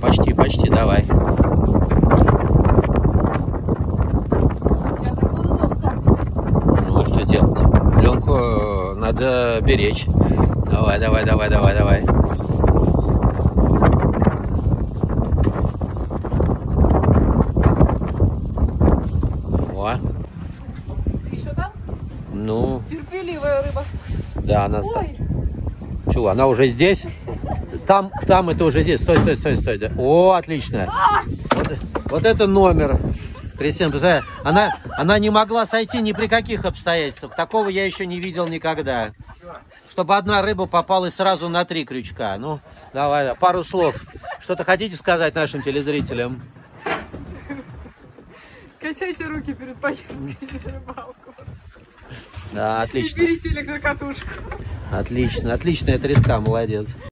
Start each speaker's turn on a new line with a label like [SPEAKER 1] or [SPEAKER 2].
[SPEAKER 1] почти, почти, давай. Ну, что делать? Пленку надо беречь. Давай, давай, давай, давай, давай. О.
[SPEAKER 2] Ты еще там?
[SPEAKER 1] Ну.
[SPEAKER 2] Терпеливая рыба.
[SPEAKER 1] Да, она... Чего, она уже здесь? Там это уже здесь. Стой, стой, стой, стой. Да. О, отлично. Вот это номер. Кристина, она не могла сойти ни при каких обстоятельствах. Такого я еще не видел никогда. Чтобы одна рыба попалась сразу на 3 крючка. Ну, давай, пару слов. Что-то хотите сказать нашим телезрителям?
[SPEAKER 2] Качайте руки перед поездкой на рыбалку.
[SPEAKER 1] Да, отлично.
[SPEAKER 2] И берите электрокатушку.
[SPEAKER 1] Отлично, отличная треска, молодец.